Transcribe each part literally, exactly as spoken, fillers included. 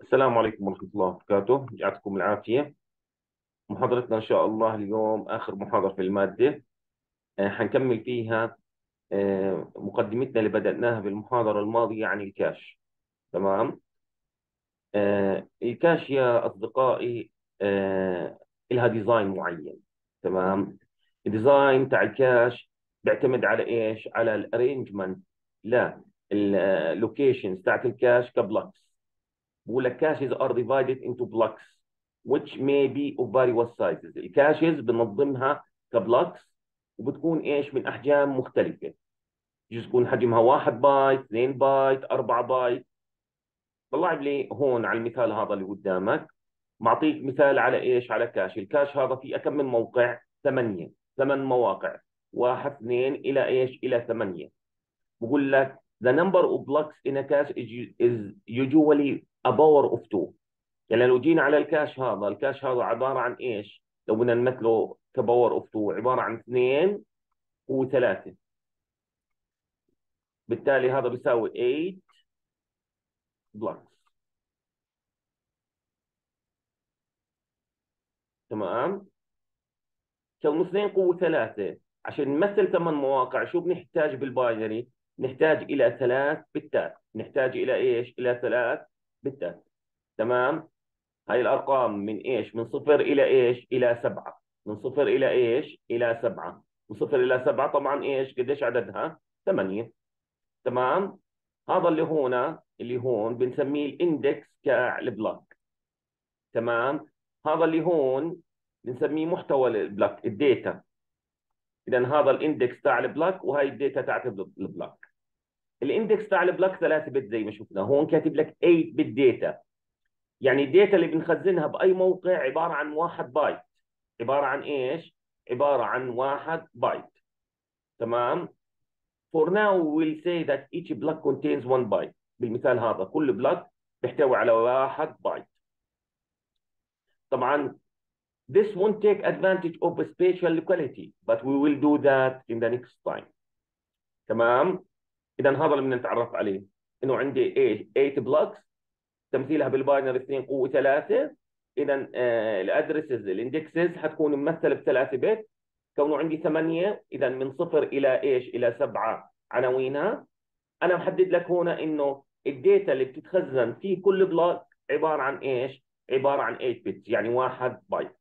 السلام عليكم ورحمة الله وبركاته، يعطيكم العافية. محاضرتنا إن شاء الله اليوم آخر محاضرة في المادة. آه، حنكمل فيها آه، مقدمتنا اللي بدأناها بالمحاضرة الماضية عن الكاش. تمام. آه، الكاش يا أصدقائي آه، إلها ديزاين معين. تمام. الديزاين تاع الكاش بيعتمد على إيش؟ على الأرينجمنت. لا، اللوكيشنز تاعت الكاش كبلوكس. بقول لك كاشز are divided into blocks which may be of various sizes. الكاشز بنظمها كبلوكس، وبتكون ايش؟ من احجام مختلفه. يجوز تكون حجمها واحد بايت، اثنين بايت، أربعة بايت. طلع لي هون على المثال هذا اللي قدامك، معطيك مثال على ايش؟ على كاش. الكاش هذا فيه كم من موقع؟ ثمانية. ثمان مواقع، واحد اثنين الى ايش؟ الى ثمانية. بقول لك the number of blocks in a cache is is usually a power of two. يعني لو جينا على الكاش هذا، الكاش هذا عبارة عن إيش؟ لو بدنا نمثله كباور أوف تو، عبارة عن اثنين وثلاثة. بالتالي هذا بيساوي ثمانية بلوكس. تمام. كون اثنين قوة ثلاثة، عشان نمثل ثمان مواقع شو بنحتاج بالباينري؟ نحتاج إلى ثلاث بتات. نحتاج إلى إيش؟ إلى ثلاث بتات. تمام. هاي الأرقام من إيش؟ من صفر إلى إيش؟ إلى سبعة. من صفر إلى إيش؟ إلى سبعة. من صفر إلى سبعة طبعا إيش؟ قديش عددها؟ ثمانية. تمام. هذا اللي هنا اللي هون بنسميه الاندكس تاع البلوك. تمام. هذا اللي هون بنسميه محتوى البلوك، الداتا. اذا هذا الاندكس تاع البلوك، وهي الداتا تاعت البلوك. الاندكس تاع البلوك ثلاثة بت زي ما شفنا هون، كاتب لك ثمانية بت داتا. يعني الداتا اللي بنخزنها باي موقع عباره عن واحد بايت. عباره عن ايش؟ عباره عن واحد بايت. تمام. For now we will say that each block contains one byte. بالمثال هذا كل بلوك بيحتوي على واحد بايت. طبعا this won't take advantage of a spatial locality but we will do that in the next time. تمام. اذا هذا اللي بدنا نتعرف عليه، انه عندي ايش؟ ثمانية بلوكس، تمثيلها بالباينري اثنين قوه ثلاثة. اذا آه الادرسز الاندكسز حتكون ممثله بثلاثة بت. كونه عندي ثمانية، اذا من صفر الى ايش؟ الى سبعة عناوينها. انا محدد لك هنا انه الداتا اللي بتتخزن في كل بلوك عباره عن ايش؟ عباره عن ثمانية بت، يعني واحد بايت.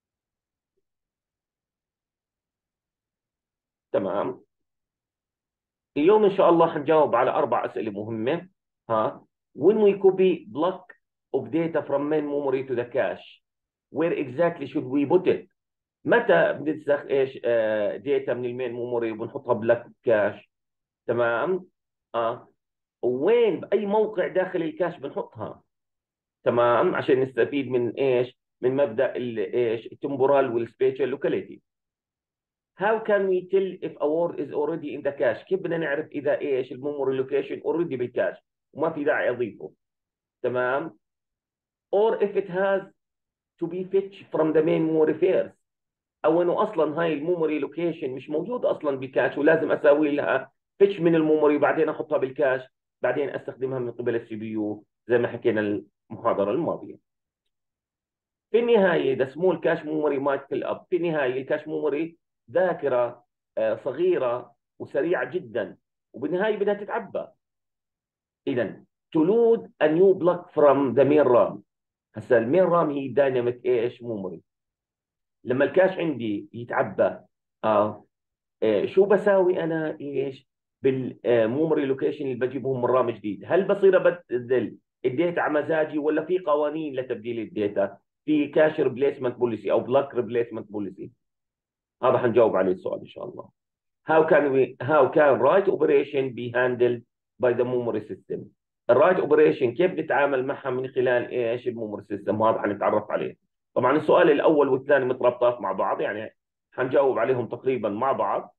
تمام. اليوم ان شاء الله حنجاوب على اربع اسئله مهمه. ها. when we copy block of data from main memory to the cache, where exactly should we put it؟ متى بننسخ ايش؟ آه داتا من المين ميموري وبنحطها بلك كاش. تمام. اه. وين؟ باي موقع داخل الكاش بنحطها؟ تمام. عشان نستفيد من ايش؟ من مبدا ال- ايش؟ التمبورال والسبيشال لوكاليتي. How can we tell if a word is already in the cache؟ كيف بدنا نعرف اذا ايش؟ الميموري لوكيشن اوريدي بالكاش وما في داعي اضيفه. تمام. or if it has to be fetched from the main memory first، او انه اصلا هاي الميموري لوكيشن مش موجود اصلا بالكاش ولازم اسوي لها فيتش من الميموري وبعدين احطها بالكاش، بعدين استخدمها من قبل السي بي يو زي ما حكينا المحاضره الماضيه. في النهايه the small cache memory might fill up. في النهايه الكاش ميموري ذاكره آه، صغيره وسريعه جدا، وبالنهايه بدها تتعبى. اذا to load a new block from the main RAM. هسه المين رام هي دايناميك ايش؟ ميموري. لما الكاش عندي يتعبى، اه آه، شو بساوي انا ايش؟ بالميموري لوكيشن اللي بجيبهم من رام جديد، هل بصير ابدل الداتا على مزاجي ولا في قوانين لتبديل الداتا؟ في كاش ريبليسمنت بوليسي او بلوك ريبليسمنت بوليسي. هذا حنجاوب عليه السؤال ان شاء الله. How can we how can write operation be handled by the memory system؟ الرايت اوبريشن كيف نتعامل معها من خلال ايش؟ الميموري سيستم. هذا حنتعرف عليه. طبعا السؤال الاول والثاني مترابطات مع بعض، يعني حنجاوب عليهم تقريبا مع بعض.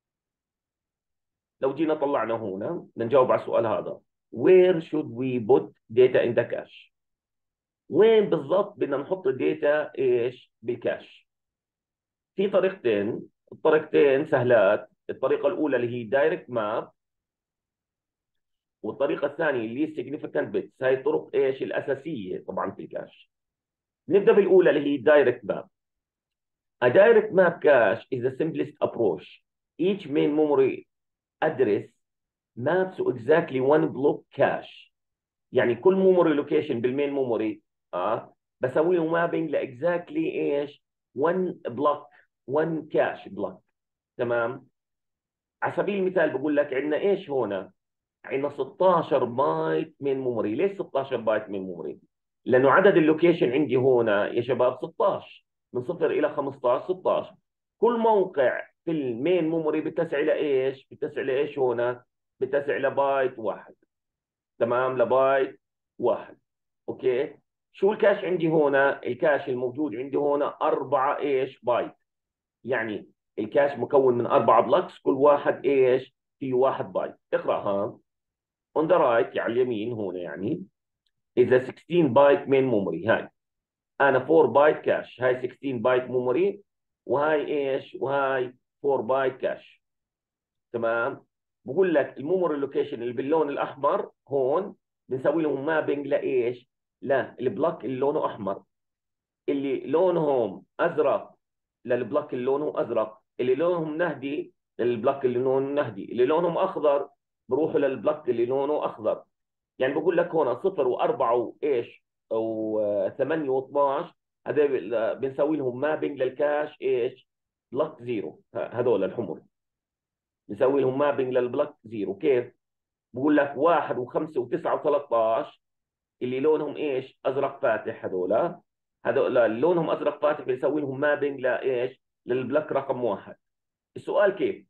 لو جينا طلعنا هنا بدنا نجاوب على السؤال هذا، where should we put data in the cache؟ وين بالضبط بدنا نحط الداتا ايش؟ بالكاش. في طريقتين، الطريقتين سهلات. الطريقة الأولى اللي هي دايركت ماب، والطريقه الثانيه اللي هي significant bits. هاي الطرق ايش الاساسيه طبعا في الكاش. نبدا بالاولى اللي هي direct map. A direct map cache is the simplest approach. Each main memory address maps to exactly one block cache. يعني كل memory location بالمين memory اه بسوي له مابينج لاكزاكتلي ايش one block one cache block. تمام. على سبيل المثال بقول لك عندنا ايش هنا؟ عندنا ستاشر بايت من ميموري. ليش ستاشر بايت من ميموري؟ لانه عدد اللوكيشن عندي هنا يا شباب ستاشر، من صفر الى خمستاشر ستاشر. كل موقع في المين ميموري بتسع الى ايش؟ بتسع لايش هنا؟ بتسع لبايت واحد. تمام، لبايت واحد. اوكي. شو الكاش عندي هنا؟ الكاش الموجود عندي هنا أربعة ايش بايت. يعني الكاش مكون من أربعة بلوكس، كل واحد ايش؟ فيه واحد بايت. اقراها. on the right على اليمين هنا يعني is a ستاشر بايت main memory. هاي انا أربعة بايت كاش، هاي ستاشر بايت memory، وهاي ايش؟ وهاي أربعة بايت كاش. تمام. بقول لك الميموري لوكيشن اللي باللون الاحمر هون بنسوي لهم مابينج لايش؟ لا البلوك اللي لونه احمر. اللي لونهم ازرق للبلوك اللي لونه ازرق. اللي لونهم نهدي للبلوك اللي لونه نهدي. اللي لونهم اخضر بروحوا للبلوك اللي لونه اخضر. يعني بقول لك هون صفر وأربعة وإيش وثمانية واثناعش، هذول بنسوي لهم مابينج للكاش إيش؟ بلوك زيرو. هذول الحمر بنسوي لهم مابينج للبلوك زيرو. كيف؟ بقول لك واحد وخمسة وتسعة وثلاثطعش اللي لونهم إيش؟ أزرق فاتح. هذول هذول اللي لونهم أزرق فاتح بنسوي لهم مابينج لإيش؟ للبلوك رقم واحد. السؤال كيف؟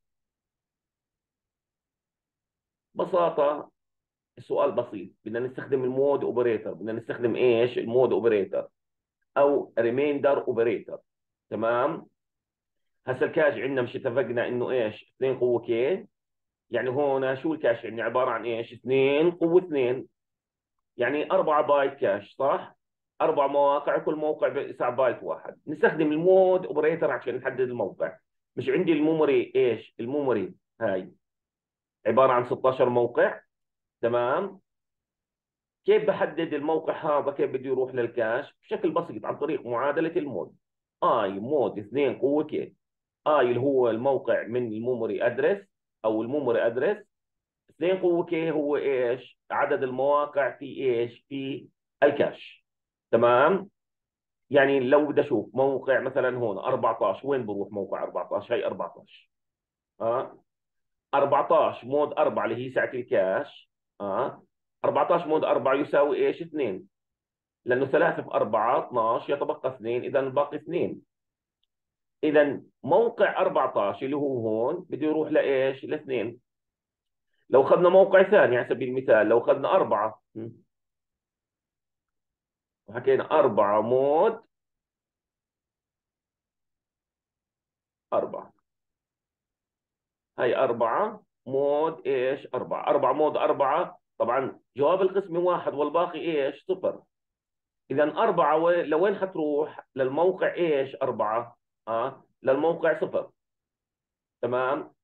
ببساطة السؤال بسيط. بدنا نستخدم المود اوبريتور. بدنا نستخدم ايش؟ المود اوبريتور او ريميندر اوبريتور. تمام. هسه الكاش عندنا مش اتفقنا انه ايش؟ اثنين قوه كي. يعني هون شو الكاش عندنا؟ عباره عن ايش؟ اثنين قوه اثنين. يعني أربعة بايت كاش صح؟ اربع مواقع، كل موقع بتسع بايت واحد. نستخدم المود اوبريتور عشان نحدد الموقع. مش عندي الميموري ايش؟ الميموري هاي عباره عن ستاشر موقع. تمام. كيف بحدد الموقع هذا؟ كيف بده يروح للكاش؟ بشكل بسيط عن طريق معادلة المود. اي مود اثنين قوة كي. اي اللي هو الموقع من الميموري ادرس او الميموري ادرس. اثنين قوة كي هو ايش؟ عدد المواقع في ايش؟ في الكاش. تمام. يعني لو بدي اشوف موقع مثلا هون أربعطعش، وين بروح موقع أربعطعش؟ هي أربعطعش. اه أربعطعش مود أربعة اللي هي سعة الكاش. اه أربعطعش مود أربعة يساوي ايش؟ اثنين. لانه ثلاثة في أربعة اثناشر يتبقى اثنين، اذا الباقي اثنين. اذا موقع أربعطعش اللي هو هون بده يروح لايش؟ لاثنين. لو اخذنا موقع ثاني على سبيل المثال، لو اخذنا أربعة وحكينا أربعة مود أربعة. هاي أربعة مود إيش؟ أربعة. أربعة مود أربعة. طبعا جواب القسمة واحد والباقي إيش؟ صفر. إذا أربعة و... لوين حتروح؟ للموقع إيش؟ أربعة. آه للموقع صفر. تمام.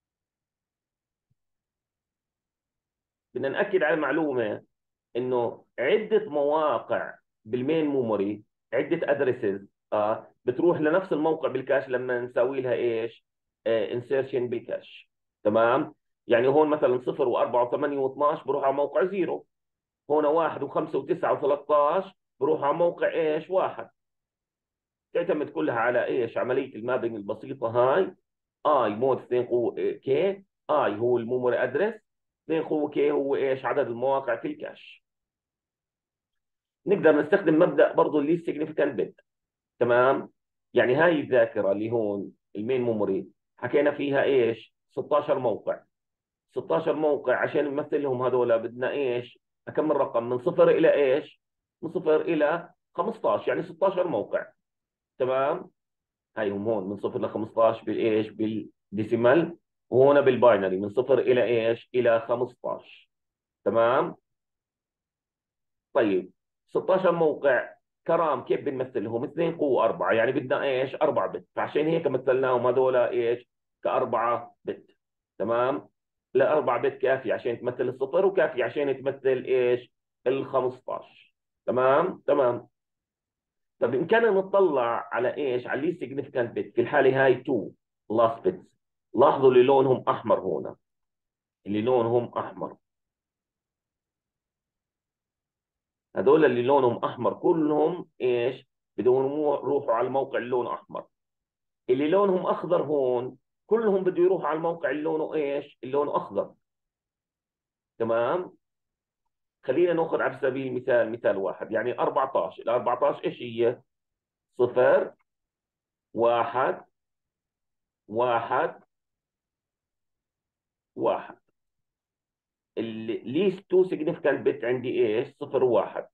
بدنا نأكد على معلومة انه عده مواقع بالمين ميموري، عده ادريسز اه بتروح لنفس الموقع بالكاش لما نسوي لها ايش؟ انسيرشن بالكاش. تمام. يعني هون مثلا صفر وأربعة وثمانية واثناعش بروح على موقع زيرو. هون واحد وخمسة وتسعة وثلاثطعش بروح على موقع ايش؟ واحد. تعتمد كلها على ايش؟ عمليه المابنج البسيطه هاي. اي مود اثنين قوه كي. اي هو الميموري ادرس. اثنين قوه كي هو ايش؟ عدد المواقع في الكاش. نقدر نستخدم مبدا برضه اللي سيجنيفيكانت بت. تمام. يعني هاي الذاكره اللي هون المين ميموري حكينا فيها ايش؟ ستاشر موقع. ستاشر موقع عشان نمثل لهم هذول بدنا ايش؟ اكمل رقم من صفر الى ايش؟ من صفر الى خمستاشر، يعني ستاشر موقع. تمام. هاي هم هون من صفر ل خمستاشر بالايش؟ بالديسيمال. وهون بالباينري من صفر الى ايش؟ الى خمستاشر. تمام. طيب ستاشر موقع كرام كيف بنمثلهم؟ اثنين قوة أربعة، يعني بدنا ايش؟ أربعة بت. فعشان هيك مثلناهم هذول ايش؟ كأربعة بت. تمام. لا، أربع بت كافي عشان تمثل الصفر، وكافي عشان تمثل إيش؟ ال خمستاشر. تمام تمام. طب بإمكاننا نطلع على إيش؟ على اللي significant bit. في الحالة هاي اتنين last bits. لاحظوا اللي لونهم أحمر هنا، اللي لونهم أحمر، هذول اللي لونهم أحمر كلهم إيش؟ بدهم يروحوا على الموقع اللي لونه أحمر. اللي لونهم أخضر هون كلهم بده يروحوا على الموقع اللي لونه إيش؟ اللي لونه أخضر. تمام. خلينا ناخذ على سبيل المثال مثال واحد، يعني أربعتاشر. ال أربعتاشر ايش هي؟ صفر، واحد، واحد، واحد. الليست تو سيجنفكانت بت عندي ايش؟ صفر وواحد.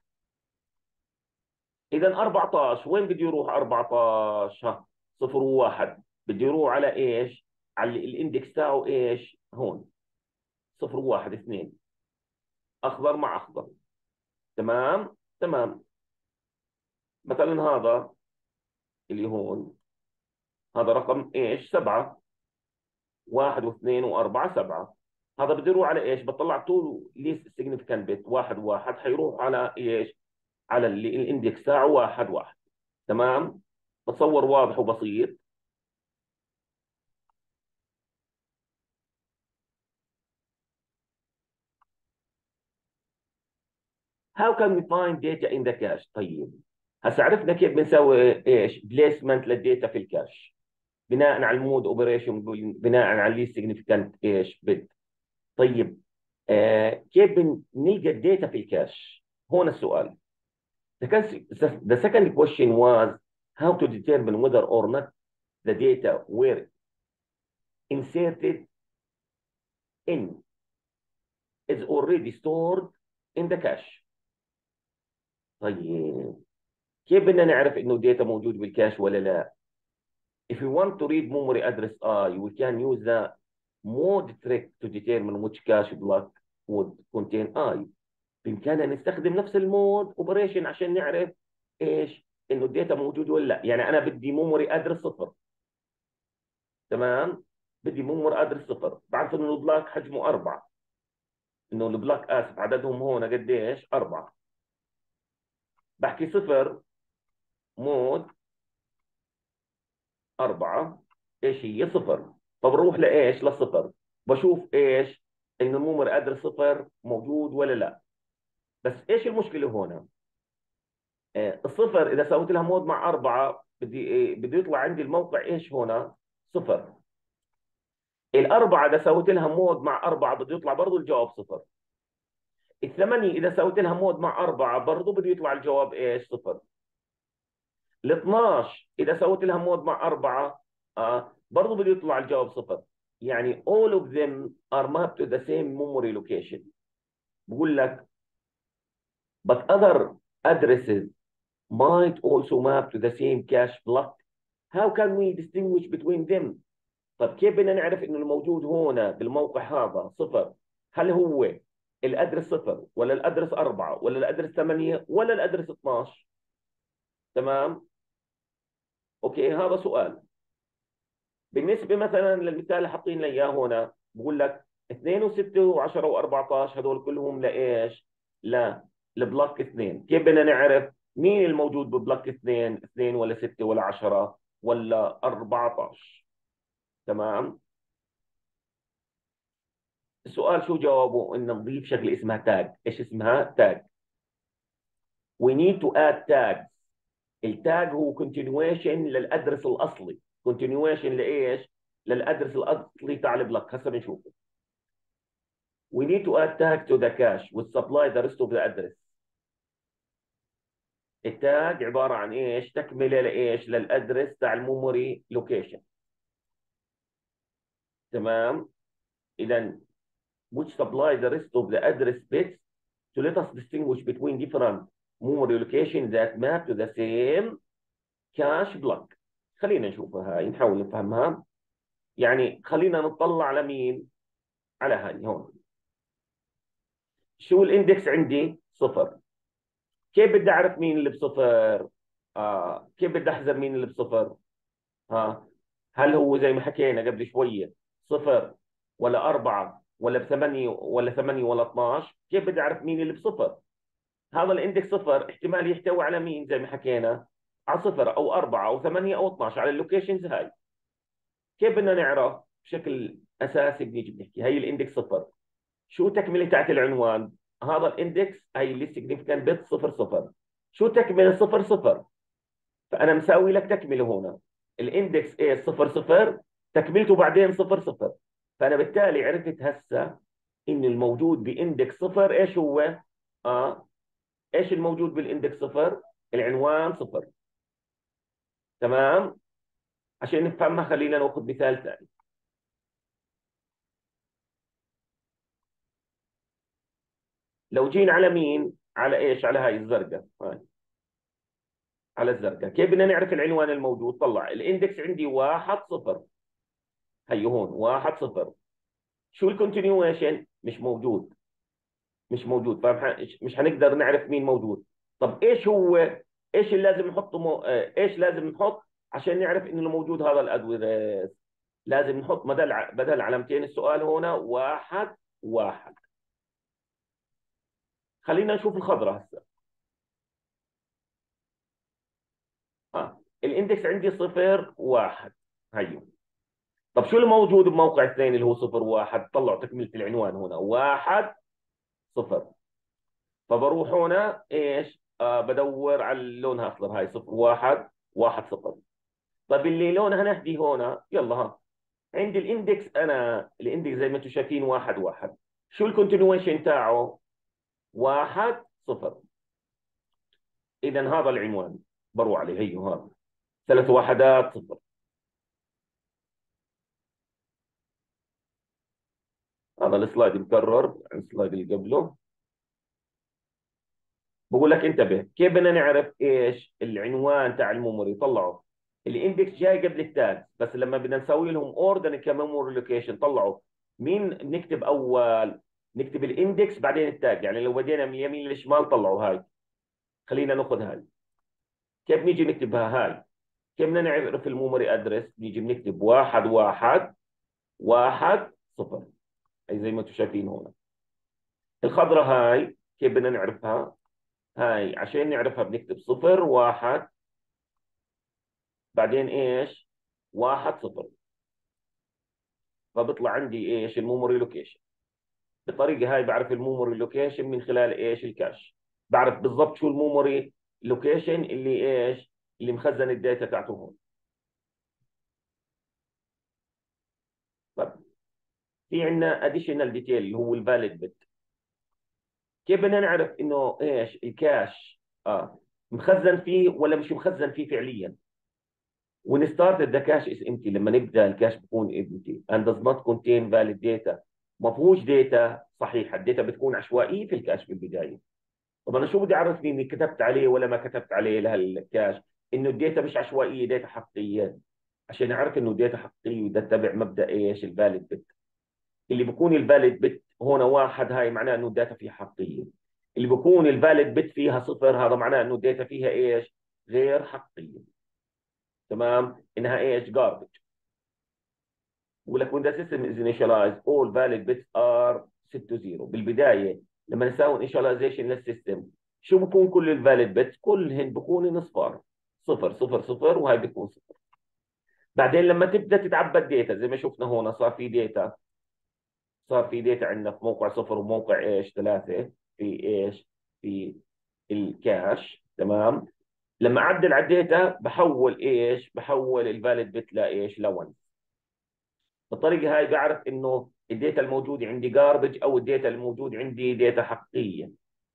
اذا أربعتاشر وين بده يروح؟ أربعتاشر ها، صفر وواحد، بده يروح على ايش؟ على الاندكس تاعه ايش؟ هون صفر وواحد اثنين، اخضر مع اخضر. تمام تمام. مثلا هذا اللي هون، هذا رقم ايش؟ سبعة. واحد واثنين وأربعة سبعة. هذا بده يروح على ايش؟ بطلع طول ليست سيجنفكانت بت واحد واحد، حيروح على ايش؟ على اللي الاندكس تاعه واحد واحد. تمام. بتصور واضح وبسيط. How can we find data in the cache؟ طيب هسه عرفنا كيف بنسوي ايش؟ بليسمنت للديتا في الكاش بناء على المود اوبريشن، بناء على اللي سيجنفكانت ايش؟ بت. طيب آه كيف بنلقى الداتا في الكاش؟ هون السؤال. The cons- the second question was how to determine whether or not the data were inserted in is already stored in the cache. طيب كيف بدنا نعرف انه الداتا موجود بالكاش ولا لا؟ If we want to read memory address I, we can use the mode trick to determine which cache block would contain I. بإمكاننا نستخدم نفس المود اوبريشن عشان نعرف ايش؟ انه الداتا موجود ولا لا. يعني انا بدي ميموري ادرس صفر. تمام. بدي ميموري ادرس صفر، بعرف انه البلاك حجمه أربعة، انه البلاك اسف عددهم هون قديش؟ أربعة. بحكي صفر مود أربعة، ايش هي؟ صفر. طب روح لايش؟ للصفر. بشوف ايش؟ ان الميموري ادرس صفر موجود ولا لا. بس ايش المشكله هون؟ آه الصفر اذا سويت لها مود مع أربعة بدي إيه؟ بده يطلع عندي الموقع ايش هون؟ صفر. الأربعة إذا سويت لها مود مع أربعة بده يطلع برضه الجواب صفر. الثمانية إذا سويت لها مود مع أربعة برضه بده يطلع الجواب إيش؟ صفر. ال اثناشر إذا سويت لها مود مع أربعة آه برضه بده يطلع الجواب صفر. يعني all of them are mapped to the same memory location. بقول لك but other addresses might also map to the same cache block. How can we distinguish between them؟ طب كيف بدنا نعرف انه الموجود هنا بالموقع هذا صفر؟ هل هو الادرس صفر ولا الادرس أربعة ولا الادرس ثمانية ولا الادرس اثناشر؟ تمام. اوكي هذا سؤال. بالنسبه مثلا للمثال اللي حاطين لي اياه هنا، بقول لك اثنين و6 و10 و14 هذول كلهم لايش؟ لا، البلوك اثنين. كيف بدنا نعرف مين الموجود ببلوك اثنين؟ اثنين ولا ستة ولا عشرة ولا أربعتاشر؟ تمام. السؤال شو جوابه؟ ان نضيف شغله اسمها تاج. ايش اسمها؟ تاج. we need to add tags. التاج هو continuation للادرس الاصلي. continuation لايش؟ للادرس الاصلي تاع البلوك. هسه بنشوفه. we need to add tag to the cache which supply the rest of the address. التاج عباره عن ايش؟ تكمله لايش؟ للادرس تاع الميموري لوكيشن. تمام. اذا which supply the rest of the address bits to let us distinguish between different memory locations that map to the same cache block. خلينا نشوفها هاي، نحاول نفهمها. يعني خلينا نطلع على مين؟ على هاي هون. شو الاندكس عندي؟ صفر. كيف بدي اعرف مين اللي بصفر؟ آه كيف بدي احذر مين اللي بصفر؟ ها، هل هو زي ما حكينا قبل شويه صفر ولا أربعة ولا بثمانية ولا ثمانية ولا اثناشر، كيف بدي اعرف مين اللي بصفر؟ هذا الاندكس صفر احتمال يحتوي على مين زي ما حكينا؟ على صفر او أربعة او ثمانية او اثناشر، على اللوكيشنز هاي. كيف بدنا نعرف؟ بشكل اساسي بنيجي بنحكي هي الاندكس صفر، شو تكمله تاعت العنوان؟ هذا الاندكس هي اللي سيجنيفيكانت بت صفر صفر. شو تكمله صفر صفر؟ فانا مساوي لك تكمله هنا، الاندكس ايه صفر صفر، تكملته بعدين صفر صفر. فانا بالتالي عرفت هسه ان الموجود باندكس صفر ايش هو؟ اه ايش الموجود بالاندكس صفر؟ العنوان صفر. تمام. عشان نفهمها خلينا ناخذ مثال ثاني. لو جينا على مين؟ على ايش؟ على هاي الزرقاء هاي، على الزرقاء. كيف بدنا نعرف العنوان الموجود؟ طلع الاندكس عندي واحد صفر، هي هون واحد صفر. شو الكونتينيويشن؟ مش موجود، مش موجود. فاهم؟ مش هنقدر نعرف مين موجود. طب ايش هو؟ ايش اللي لازم نحطه مو... آه، ايش لازم نحط عشان نعرف انه موجود هذا الادويرس؟ لازم نحط بدل ع- بدل علامتين السؤال هنا واحد واحد. خلينا نشوف الخضراء هسه. اه الاندكس عندي صفر واحد، هيو. طب شو الموجود بموقع الثاني اللي هو صفر واحد؟ طلعوا تكملة العنوان هنا واحد صفر. فبروح هنا ايش؟ آه بدور على لونها اصفر، هاي صفر واحد واحد صفر. طب اللي لونها نهدي هنا، يلا ها. عندي الاندكس، انا الاندكس زي ما انتم شايفين واحد واحد. شو الكونتينيويشن تاعه؟ واحد صفر. اذا هذا العنوان بروح عليه، هيو هذا ثلاث وحدات صفر. هذا السلايد مكرر عن السلايد اللي قبله. بقول لك انتبه، كيف بدنا نعرف ايش العنوان تاع الميموري؟ طلعوا الاندكس جاي قبل التاج، بس لما بدنا نسوي لهم اوردر كميموري لوكيشن طلعوا مين نكتب اول؟ نكتب الاندكس بعدين التاج. يعني لو بدينا من اليمين للشمال طلعوا هاي. خلينا ناخذ هاي. كيف نيجي نكتبها هاي؟ كيف بدنا نعرف الميموري ادرس؟ نيجي بنكتب واحد واحد واحد صفر، اي زي ما انتم شايفين هنا. الخضراء هاي كيف بدنا نعرفها؟ هاي عشان نعرفها بنكتب صفر واحد بعدين ايش؟ واحد صفر. فبيطلع عندي ايش؟ الميموري لوكيشن. بالطريقه هاي بعرف الميموري لوكيشن من خلال ايش؟ الكاش. بعرف بالضبط شو الميموري لوكيشن اللي ايش؟ اللي مخزن الداتا تاعته هون. طب في عندنا اديشنال ديتيل اللي هو الفاليد بت. كيف بدنا نعرف انه ايش الكاش اه مخزن فيه ولا مش مخزن فيه فعليا؟ when started the cache is empty، لما نبدا الكاش بيكون empty and does not contain valid data، ما فيهوش داتا صحيحه، الداتا بتكون عشوائيه في الكاش في البدايه. طب انا شو بدي اعرف اني كتبت عليه ولا ما كتبت عليه لهالكاش؟ انه الداتا مش عشوائيه، داتا حقيقيه. عشان اعرف انه داتا حقيقيه بدي اتبع مبدا ايش؟ الفاليد بت. اللي بيكون الفاليد بت هنا واحد، هاي معناه انه الداتا فيها حقيقيه. اللي بيكون الفاليد بت فيها صفر، هذا معناه انه الداتا فيها ايش؟ غير حقيقيه. تمام، انها ايش؟ garbage. بقول لك when the system is initialized all valid bits are set to zero. بالبدايه لما نسوي initialization للسيستم شو بكون كل الفاليد بيتس؟ كلهن بكونوا اصفار، صفر صفر صفر، وهي بتكون صفر. بعدين لما تبدا تتعبى داتا زي ما شفنا هون، صار في داتا، صار في داتا عندنا في موقع صفر وموقع ايش؟ ثلاثه في ايش؟ في الكاش. تمام. لما اعدل على الداتا بحول ايش؟ بحول الفاليد بت لايش؟ لون. بالطريقه هاي بعرف انه الداتا الموجوده عندي جاربج او الداتا الموجود عندي داتا حقيقيه.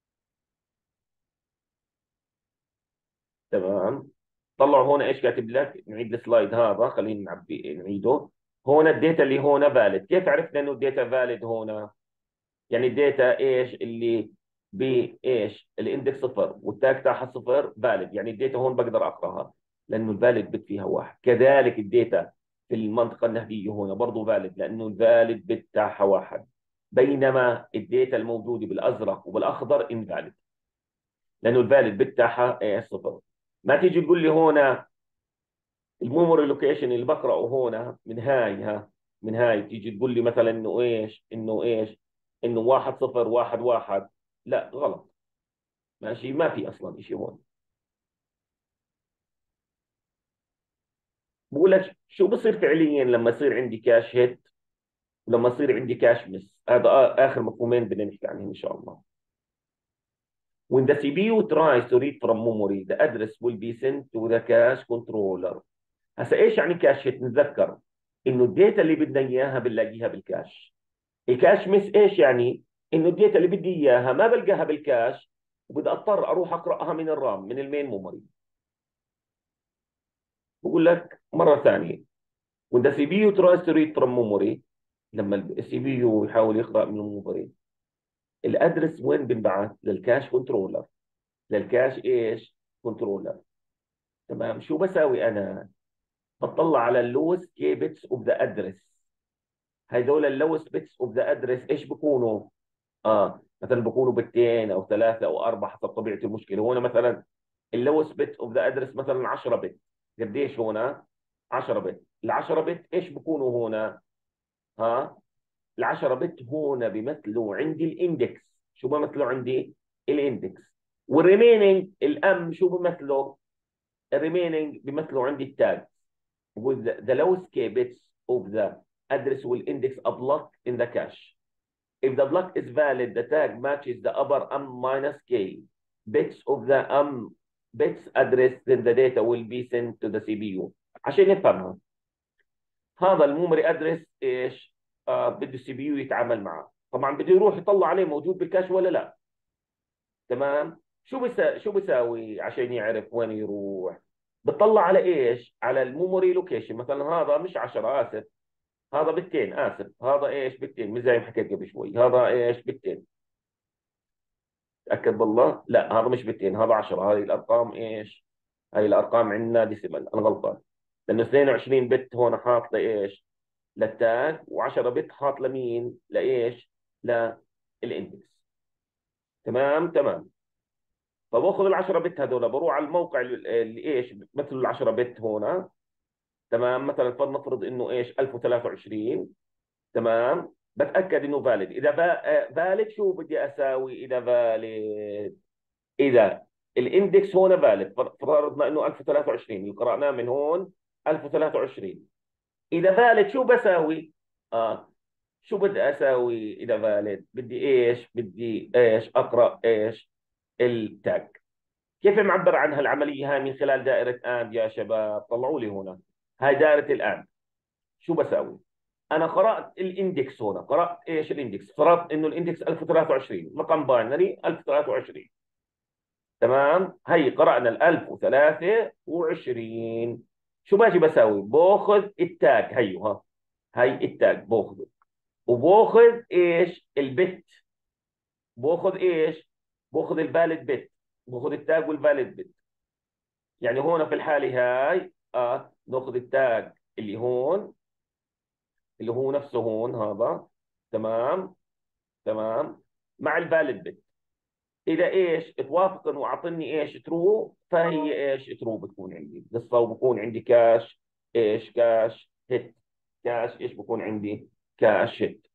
تمام. طلعوا هون ايش كاتب لك؟ نعيد السلايد هذا، خلينا نعبي نعيده. هون الداتا اللي هون فاليد. كيف عرفنا انه الداتا فاليد هون؟ يعني الداتا ايش اللي بايش؟ الاندكس صفر والتاج تاعها صفر، فاليد. يعني الداتا هون بقدر اقراها لانه الفاليد بت فيها واحد. كذلك الداتا في المنطقه النهديه هون برضه فاليد لانه الفاليد بت تاعها واحد. بينما الداتا الموجوده بالازرق وبالاخضر انفاليد لانه الفاليد بت تاعها ايش؟ صفر. ما تيجي تقول لي هون الميموري لوكيشن اللي بقراه هون من هاي ها من هاي تيجي تقول لي مثلا انه ايش انه ايش انه واحد صفر واحد واحد. لا غلط. ماشي، ما في اصلا شيء هون. بقول لك شو بصير فعليا لما يصير عندي كاش هيت ولما يصير عندي كاش مس. هذا آ- اخر مفهومين بدنا نحكي عنهم ان شاء الله. When the C P U tries to read from memory, the address will be sent to the cache controller. هسا ايش يعني كاش هيت؟ نتذكر انه الداتا اللي بدنا اياها بنلاقيها بالكاش. الكاش مس ايش يعني؟ انه الداتا اللي بدي اياها ما بلقاها بالكاش، وبدي اضطر اروح اقراها من الرام، من المين ميموري. بقول لك مره ثانيه. when the C P U tries to read from memory، لما السي بي يو يحاول يقرا من الميموري، الادرس وين بنبعث؟ للكاش كنترولر. للكاش ايش كنترولر. تمام. شو بساوي انا؟ بطلع على اللوست كي بيتس اوف ذا ادرس. هدول اللوست بيتس اوف ذا ادرس ايش بكونوا؟ اه مثلا بكونوا بتين او ثلاثه او اربعه حسب طبيعه المشكله. هون مثلا اللوست بت اوف ذا ادرس مثلا عشرة بت. قديش هنا؟ عشرة بت. ال عشرة بت ايش بكونوا هنا؟ ها، ال عشرة بت هنا بيمثلوا عندي الاندكس. شو بيمثلوا عندي؟ الاندكس. والريميننج الام شو بيمثلوا؟ الريميننج بيمثلوا عندي التاج. with the, the lowest k bits of the address will index a block in the cache. If the block is valid, the tag matches the upper m minus k bits of the m bits address, then the data will be sent to the C P U. عشان نفهمها، هذا الميموري ادرس ايش؟ آه بده السي بي يو يتعامل معه. طبعا بده يروح يطلع عليه موجود بالكاش ولا لا. تمام. شو بيسا... شو بيساوي عشان يعرف وين يروح؟ بتطلع على ايش؟ على الميموري لوكيشن. مثلا هذا مش عشرة، اسف، هذا بتين، اسف، هذا ايش بتين، مش زي ما حكيت قبل شوي، هذا ايش بتين. تاكد بالله، لا هذا مش بتين، هذا عشرة. هذه الارقام ايش؟ هاي الارقام عندنا ديسيمال، انا غلطان. لانه اثنين وعشرين بت هون حاط لايش؟ للتاج، و10 بت حاط لمين؟ لايش؟ للاندكس. تمام تمام. فباخذ ال عشرة بت هذول بروح على الموقع اللي اللي ايش مثل ال عشرة بت هون. تمام. مثلا فلنفرض انه ايش ألف وثلاثة وعشرين. تمام. بتاكد انه فاليد. اذا فاليد شو بدي اساوي؟ اذا فاليد، اذا الاندكس هون فاليد، فرضنا انه ألف وثلاثة وعشرين اللي قراناه من هون ألف وثلاثة وعشرين. اذا فاليد شو بساوي؟ اه شو بدي اساوي اذا فاليد؟ بدي ايش؟ بدي ايش؟ اقرا ايش؟ التاج. كيف معبر عن هالعمليه هاي؟ من خلال دائره اند يا شباب. طلعوا لي هنا، هاي دائره الاند. شو بساوي؟ انا قرات الاندكس هنا، قرات ايش الاندكس؟ فرضت انه الاندكس ألف وثلاثة وعشرين، رقم باينري ألف وثلاثة وعشرين. تمام. هي قرانا ال ألف وثلاثة وعشرين. شو باجي بساوي؟ باخذ التاج، هيو ها، هي التاج باخذه، وباخذ ايش؟ البت. باخذ ايش؟ باخذ الفاليد بت. باخذ التاج والفاليد بت. يعني هون في الحاله هاي اه ناخذ التاج اللي هون، اللي هو نفسه هون هذا. تمام تمام. مع الفاليد بت. اذا ايش توافق واعطني ايش؟ ترو، فهي ايش؟ ترو بتكون عندي قصه، وبكون عندي كاش ايش؟ كاش هيت. كاش ايش بكون عندي؟ كاش هيت.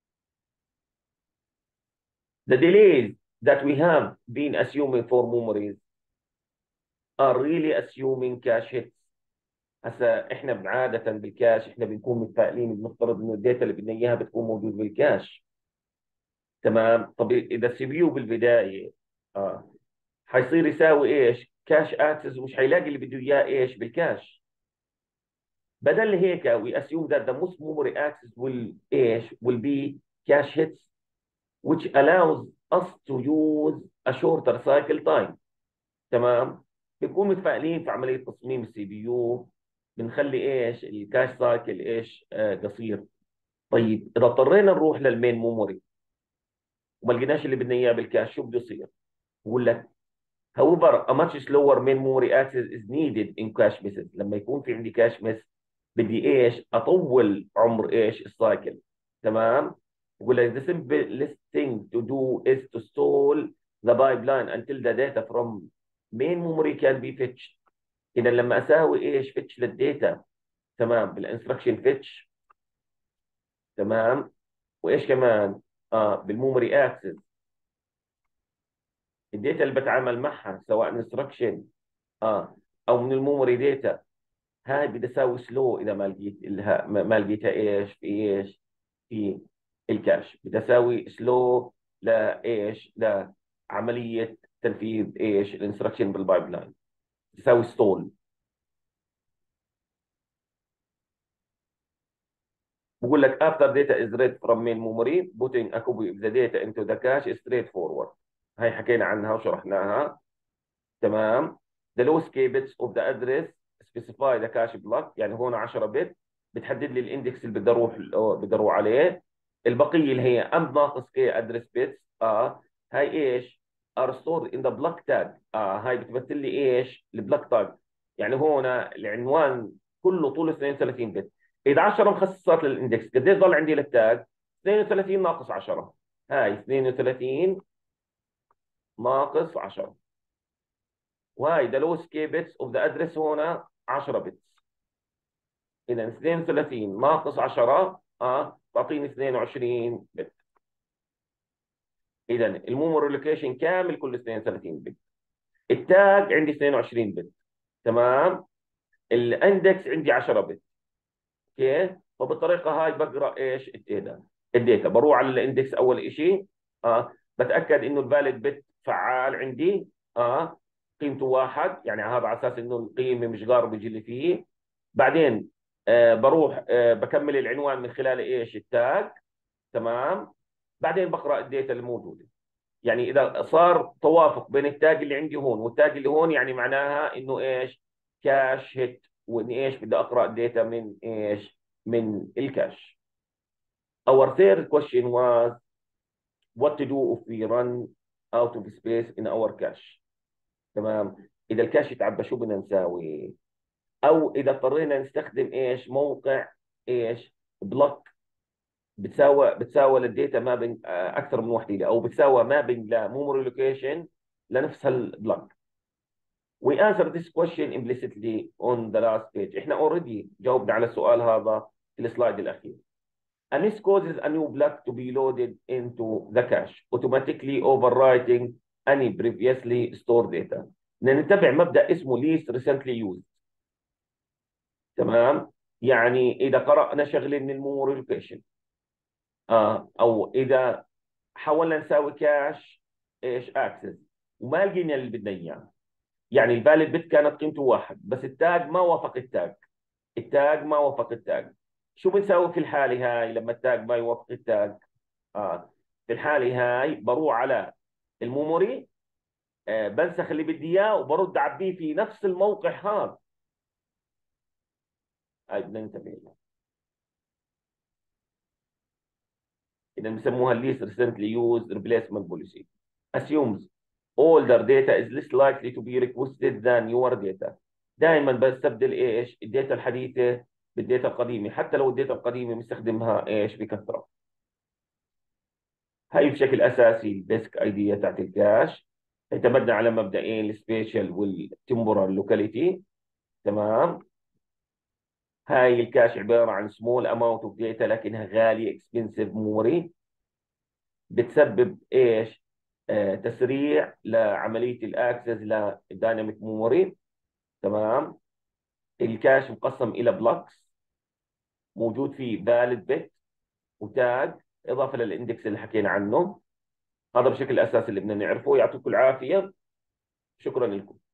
The delays that we have been assuming for memories are really assuming cache hits. هسا احنا عادة بالكاش احنا بنكون متفائلين، بنفترض انه الداتا اللي بدنا اياها بتكون موجود بالكاش. تمام. طب اذا السي بي يو بالبدايه اه حيصير يساوي ايش؟ كاش اكسس، ومش حيلاقي اللي بده اياه ايش؟ بالكاش. بدل هيك we assume that the most memory access will ايش؟ will be cache hits which allows us to use a shorter cycle time. تمام. بنكون متفائلين في عمليه تصميم السي بي يو، بنخلي ايش؟ الكاش سايكل ايش؟ آه قصير. طيب اذا اضطرينا نروح للمين ميموري وما لقيناش اللي بدنا اياه بالكاش، شو بده يصير؟ بقول لك however a much slower main memory access is needed in cache misses. لما يكون في عندي كاش مس بدي ايش؟ اطول عمر ايش؟ السايكل. تمام. بقول لك the simplest thing to do is to stall the pipeline until the data from main memory can be fetched. اذا لما اساوي ايش؟ فيتش للداتا، تمام، بالانستركشن فيتش، تمام. وايش كمان؟ اه بالميموري اكسس الداتا اللي بتعامل معها سواء انستركشن اه او من الميموري داتا، هاي بدي اساوي سلو اذا ما لقيت لها ما ما لقيتها ايش في ايش في الكاش، بدي اساوي سلو لايش لعمليه تنفيذ ايش الانستركشن بالبايب لاين، تساوي ستول. بقول لك after data is read from main memory putting a copy of the data into the cache is straightforward. هاي حكينا عنها وشرحناها. تمام. the lowest k bits of the address specify the cache block، يعني هون عشرة بت بتحدد لي الاندكس اللي بدي اروح بدي اروح عليه. البقيه اللي هي ام ناقص k address bits اه هاي ايش are stored in the block tag. اه هاي بتمثل لي ايش البلوك تاج، يعني هون العنوان كله طوله اثنين وثلاثين بت. اذا عشرة مخصصات للاندكس قديش ضل عندي للتاج؟ اثنين وثلاثين ناقص عشرة، هاي اثنين وثلاثين ناقص عشرة، وهاي ذا لوست كي بيتس اوف ذا ادرس هنا عشرة بيتس. اذا اثنين وثلاثين ناقص عشرة اه تعطيني اثنين وعشرين بت. اذا الميموري لوكيشن كامل كله اثنين وثلاثين بت، التاج عندي اثنين وعشرين بت. تمام. الاندكس عندي عشرة بت. اوكي، فبالطريقه هاي بقرا ايش الداتا الداتا بروح على الاندكس اول شيء اه بتاكد انه الفاليد بت فعال عندي اه قيمته واحد، يعني هذا على اساس انه القيمه مش جاربج اللي فيه. بعدين آه بروح آه بكمل العنوان من خلال ايش التاج. تمام. بعدين بقرا الداتا الموجوده، يعني اذا صار توافق بين التاج اللي عندي هون والتاج اللي هون يعني معناها انه ايش كاش هيت، وان ايش بدي اقرا الداتا من ايش من الكاش. Our third question was what to do if we run out of space in our cache. تمام. اذا الكاش يتعبى شو بدنا نساوي؟ او اذا اضطرينا نستخدم ايش موقع ايش بلوك بتساوى بتساوى للديتا ما بين آه، اكثر من وحده، او بتساوى ما بين لميموري لوكيشن لنفس البلوك. We answer this question implicitly on the last page. احنا already جاوبنا على السؤال هذا في السلايد الاخير. And this causes a new block to be loaded into the cache, automatically overwriting any previously stored data. بدنا نتبع مبدأ اسمه least recently used. تمام. يعني اذا قرأنا شغله من الميموري لوكيشن اه او اذا حاولنا نساوي كاش ايش اكسس وما لقينا اللي بدنا اياه، يعني الفاليد بت كانت قيمته واحد بس التاج ما وافق التاج، التاج ما وافق التاج، شو بنساوي في الحالة هاي لما التاج ما يوافق التاج؟ اه في الحالة هاي بروح على الميموري آه بنسخ اللي بدي اياه وبرد اعبيه في نفس الموقع هذا. هاي بدنا ننتبه لها. اذا بسموها least recently used replacement policy assumes older data is less likely to be requested than newer data. دائما بستبدل ايش الداتا الحديثه بالداتا القديمه حتى لو الداتا القديمه مستخدمها ايش بكثره. هاي بشكل اساسي البيسك ايديا تاعت الكاش، اعتمدنا على مبدئين السبيشال والتمبورال لوكاليتي. تمام. هاي الكاش عباره عن سمول اماونت اوف داتا لكنها غاليه اكسبنسيف ميموري، بتسبب ايش آه تسريع لعمليه الاكسس للدايناميك ميموري. تمام. الكاش مقسم الى بلوكس موجود فيه فاليد بت وتاج اضافه للاندكس اللي حكينا عنه. هذا بشكل اساسي اللي بدنا نعرفه. يعطيكم العافيه، شكرا لكم.